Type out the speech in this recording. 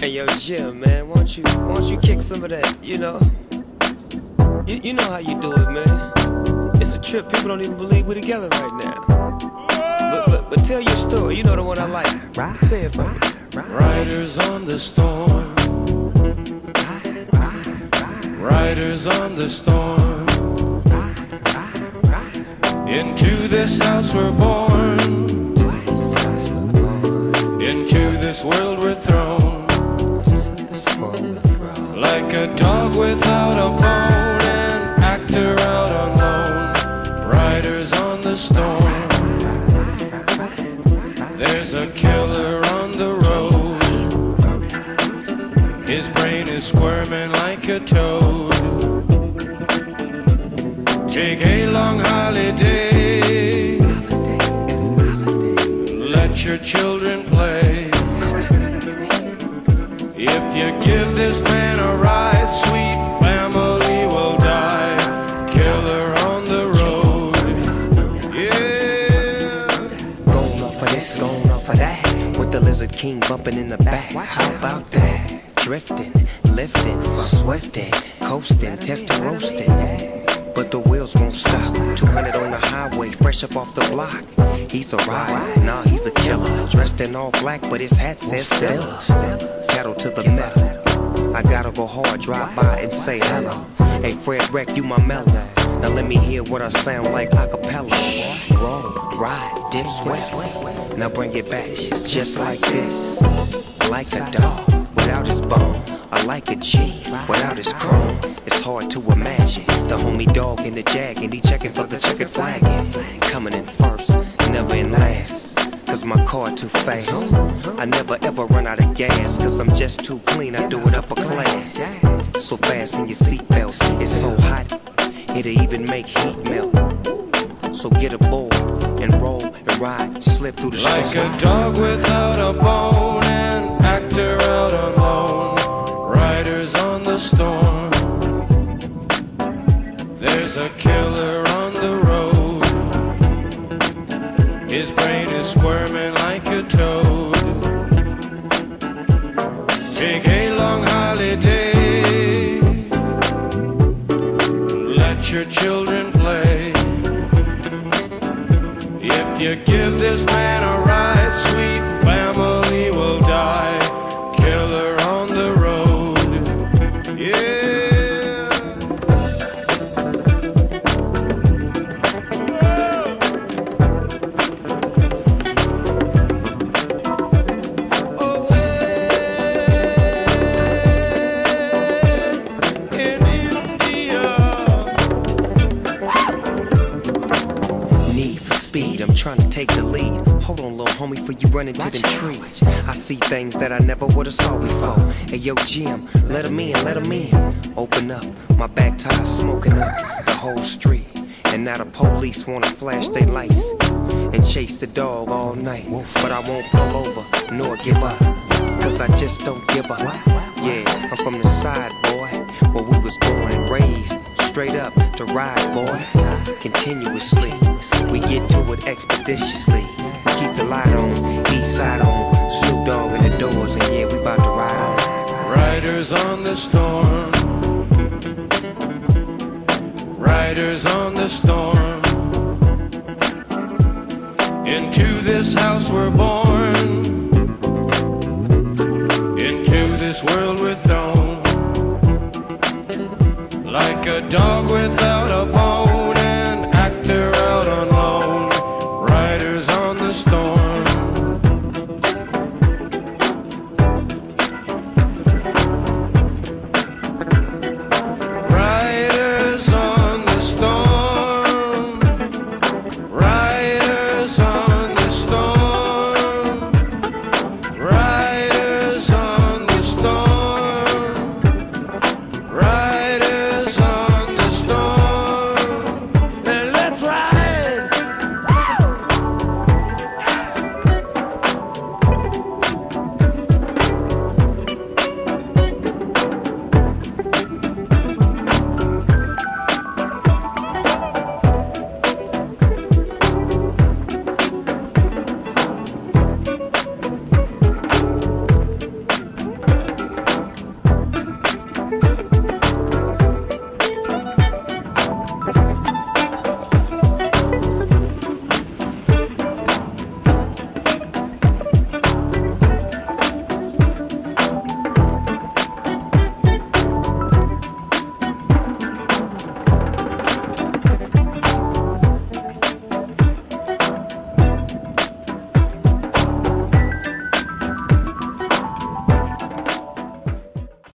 Hey yo, Jim, man, won't you kick some of that? You know how you do it, man. It's a trip. People don't even believe we're together right now. But tell your story. You know the one I like. Say it for me. Riders on the storm. Riders on the storm. Into this house we're born. Into this world we're thrown. Like a dog without a bone, an actor out alone. Riders on the storm. There's a killer on the road. His brain is squirming like a toad. Take a long holiday. Let your children play. If you give this man a ride, sweet family will die. Killer on the road. Yeah. Going off of this, going off of that. With the Lizard King bumping in the back. How about that? Drifting, lifting, swifting, coasting, testing, roasting. But the wheels won't stop. 200 on the highway, fresh up off the block. He's a rider, nah, he's a killer. Dressed in all black, but his hat says Stella. Cattle to the metal. I gotta go hard, drive by and say hello. Hey, Fred Wreck, you my mellow. Now let me hear what I sound like a cappella. Roll, ride, dip, sweat. Now bring it back, just like this. Like a dog without his bone. I like a G without his chrome. It's hard to imagine the homie dog in the jag, and he checking for the checkered flag. Coming in first, never in last. Cause my car too fast. I never ever run out of gas. Cause I'm just too clean, I do it upper class. So fast in your seatbelts, it's so hot, it'll even make heat melt. So get aboard and roll and ride, slip through the storm. Like a dog without a bone, an actor out alone. Riders on the storm. There's a killer on the road. His brain is squirming like a toad. Take a long holiday. Let your children play. If you give this man a ride, sweet family will die. Killer on the road. Yeah. I'm trying to take the lead. Hold on, little homie, before you run into them trees. I see things that I never would've saw before. Hey, yo, Jim, let him in, let him in. Open up, my back tire smoking up the whole street. And now the police wanna flash their lights and chase the dog all night. But I won't pull over, nor give up, cause I just don't give up. Yeah, I'm from the side, boy, where we was born and raised. Straight up to ride, boys, continuously. We get to it expeditiously. Keep the light on, east side on. Snoop Dogg in the doors, and yeah, we about to ride on. Riders on the storm. Riders on the storm. Into this house we're born. Into this world we're thrown. Like a dog without a bone.